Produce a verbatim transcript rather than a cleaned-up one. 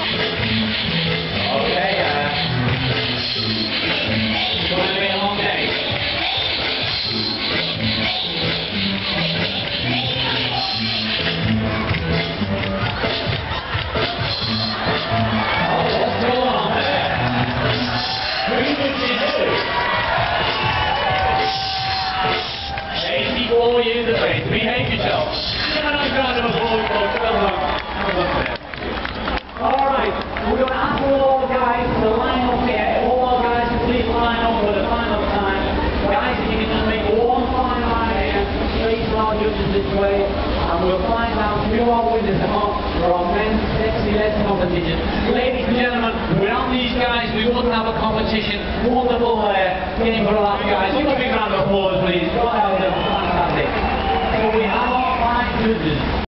Okay, uh, it's going to be a long day. Oh, what's going on there? Who did you do? eighty-four years of age, behave yourself. Give a nice round of applause, folks. Well done. Well done there. Alright, we're going to ask all the guys to line up here. All our guys to please line up for the final time. Guys, if you can just make one final line here, straight to our judges this way, and we'll find out who our winners are for our men's sexy legs competition. Ladies and gentlemen, without these guys, we wouldn't have a competition. Wonderful uh, game for our guys. Give a big round of applause, please. God help them. Fantastic. So we have our five judges.